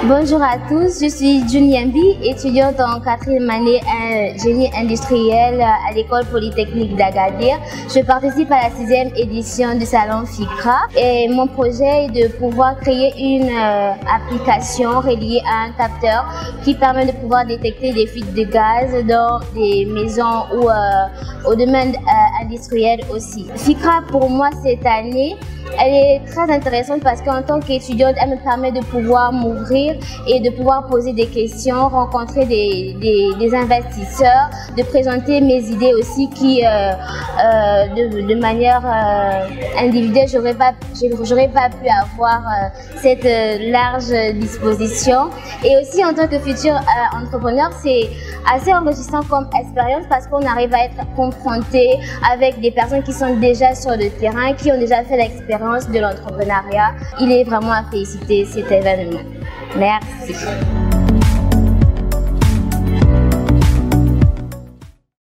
Bonjour à tous, je suis June Yambi, étudiante en 4e année génie industriel à l'école polytechnique d'Agadir. Je participe à la 6e édition du salon FICRA et mon projet est de pouvoir créer une application reliée à un capteur qui permet de pouvoir détecter des fuites de gaz dans des maisons ou au domaine industriel aussi. FICRA pour moi cette année, elle est très intéressante parce qu'en tant qu'étudiante, elle me permet de pouvoir m'ouvrir et de pouvoir poser des questions, rencontrer des investisseurs, de présenter mes idées aussi qui, de manière individuelle, j'aurais pas pu avoir cette large disposition. Et aussi en tant que futur entrepreneur, c'est assez enrichissant comme expérience parce qu'on arrive à être confronté avec des personnes qui sont déjà sur le terrain, qui ont déjà fait l'expérience de l'entrepreneuriat. Il est vraiment à féliciter cet événement. Merci.